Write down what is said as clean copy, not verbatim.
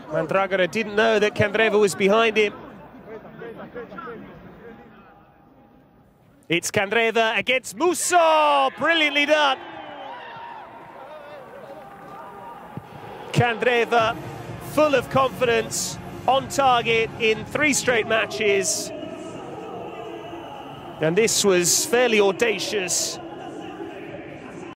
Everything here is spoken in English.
Mandragora didn't know that Candreva was behind him. It's Candreva against Musso. Brilliantly done. Candreva, full of confidence, on target in 3 straight matches. And this was fairly audacious.